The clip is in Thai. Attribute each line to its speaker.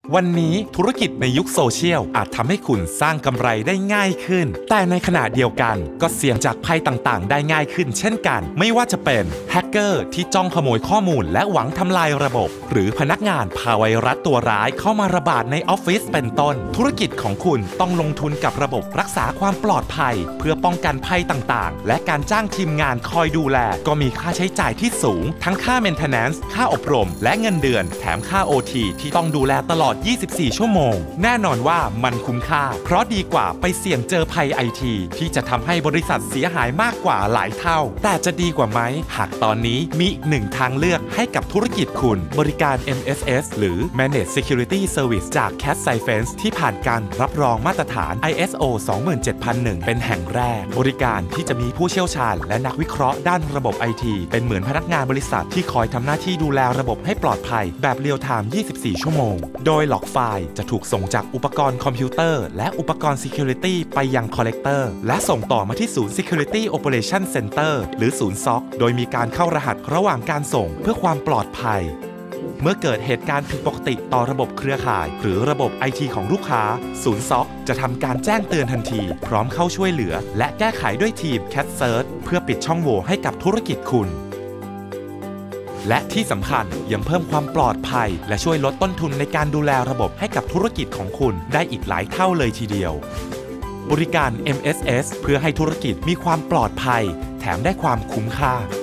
Speaker 1: วันนี้ธุรกิจในยุคโซเชียลอาจทำให้คุณสร้างกำไรได้ง่ายขึ้นแต่ในขณะเดียวกันก็เสี่ยงจากภัยต่างๆได้ง่ายขึ้นเช่นกันไม่ว่าจะเป็นแฮกเกอร์ที่จ้องขโมยข้อมูลและหวังทำลายระบบหรือพนักงานพาไวรัสตัวร้ายเข้ามาระบาดในออฟฟิศเป็นต้นธุรกิจของคุณต้องลงทุนกับระบบรักษาความปลอดภัยเพื่อป้องกันภัยต่างๆและการจ้างทีมงานคอยดูแลก็มีค่าใช้จ่ายที่สูงทั้งค่า maintenance ค่าอบรมและเงินเดือนแถมค่า OT ที่ต้องดูแลตลอด24 ชั่วโมงแน่นอนว่ามันคุ้มค่าเพราะดีกว่าไปเสี่ยงเจอภัย IT ที่จะทำให้บริษัทเสียหายมากกว่าหลายเท่าแต่จะดีกว่าไหมหากตอนนี้มีอีกหนึ่งทางเลือกให้กับธุรกิจคุณบริการ MSS หรือ Managed Security Service จาก Cat Science ที่ผ่านการรับรองมาตรฐาน ISO 27001 เป็นแห่งแรกบริการที่จะมีผู้เชี่ยวชาญและนักวิเคราะห์ด้านระบบ IT เป็นเหมือนพนักงานบริษัทที่คอยทำหน้าที่ดูแลระบบให้ปลอดภัยแบบเรียลไทม์ 24 ชั่วโมงโดยหลอกไฟล์จะถูกส่งจากอุปกรณ์คอมพิวเตอร์และอุปกรณ์ Security ไปยัง Collector และส่งต่อมาที่ศูนย์ Security Operation Center หรือศูนย์ SOC โดยมีการเข้ารหัสระหว่างการส่งเพื่อความปลอดภัยเมื่อเกิดเหตุการณ์ผิดปกติต่อระบบเครือข่ายหรือระบบ IT ของลูกค้าศูนย์ SOC จะทำการแจ้งเตือนทันทีพร้อมเข้าช่วยเหลือและแก้ไขด้วยทีม Cat Search เพื่อปิดช่องโหว่ให้กับธุรกิจคุณและที่สำคัญยังเพิ่มความปลอดภัยและช่วยลดต้นทุนในการดูแลระบบให้กับธุรกิจของคุณได้อีกหลายเท่าเลยทีเดียวบริการ MSS เพื่อให้ธุรกิจมีความปลอดภัยแถมได้ความคุ้มค่า